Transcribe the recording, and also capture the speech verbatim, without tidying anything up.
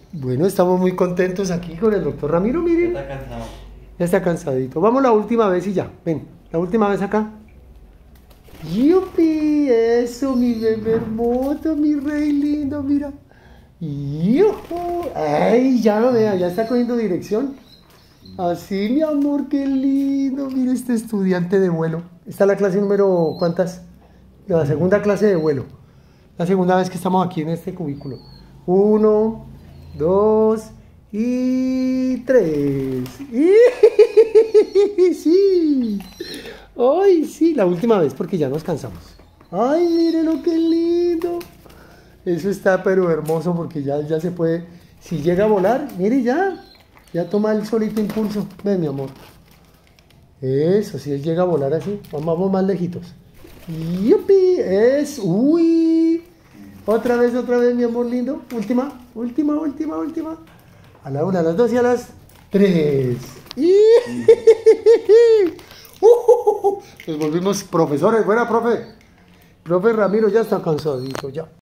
Bueno, estamos muy contentos aquí con el doctor Ramiro, miren. Ya está cansado. Ya está cansadito. Vamos la última vez y ya. Ven, la última vez acá. ¡Yupi! Eso, mi bebé hermoso, mi rey lindo, mira. ¡Yujú! ¡Ay, ya lo vea! Ya está cogiendo dirección. Así, mi amor, qué lindo. Mira este estudiante de vuelo. Esta es la clase número, ¿cuántas? La segunda clase de vuelo. La segunda vez que estamos aquí en este cubículo. Uno, dos y tres. Sí. Ay, sí, la última vez porque ya nos cansamos. Ay, mire lo que lindo. Eso está pero hermoso porque ya, ya se puede. Si llega a volar, mire ya. Ya toma el solito impulso. Ven, mi amor. Eso, si él llega a volar así. Vamos más lejitos. ¡Yupi! Es. ¡Uy! Otra vez, otra vez, mi amor lindo. Última, última, última, última. A la una, a las dos y a las tres. Nos volvimos profesores. Buena, profe. Profe Ramiro ya está cansadito, ya.